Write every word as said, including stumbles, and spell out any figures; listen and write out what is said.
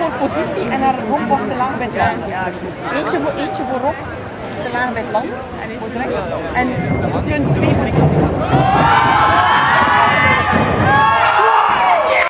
soort positie en haar romp was te laag bij het land. Eentje, voor, eentje voorop, te laag bij het land. En je kunt